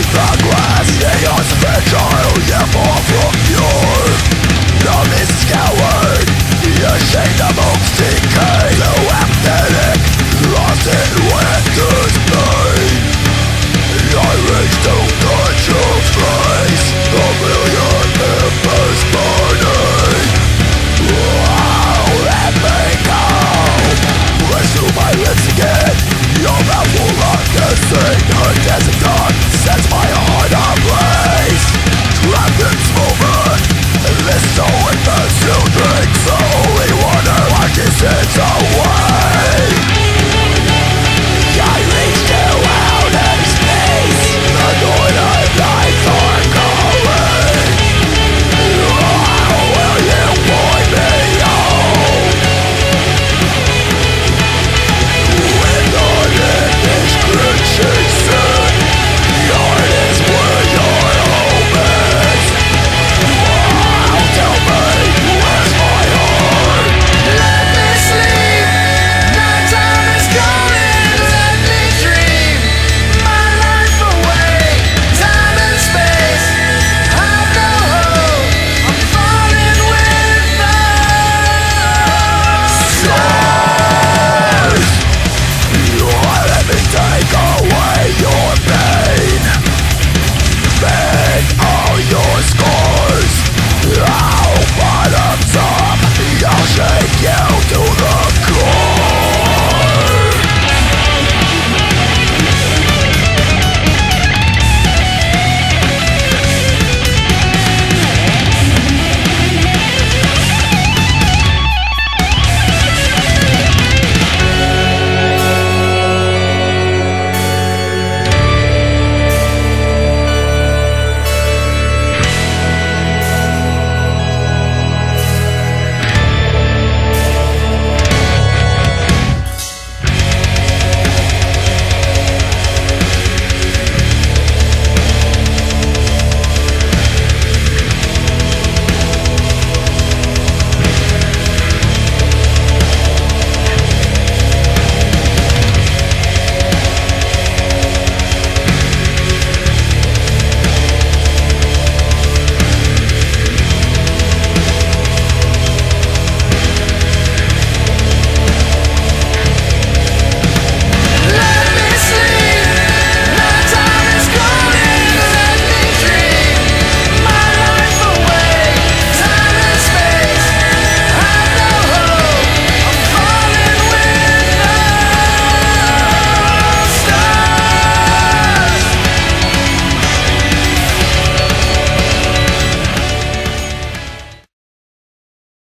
the glass, chaos fragile, yeah, far from pure. Numb is coward, ashamed amongst decay. So apathetic, lost in winter's pain. I reach to touch your face, a million embers burning. Oh, let me go. Raise to my lips again. Your mouth will not deceit. A dancing dawn sets my heart ablaze. Trapped in smoke, this soul in the still drinks the holy water like it's inside.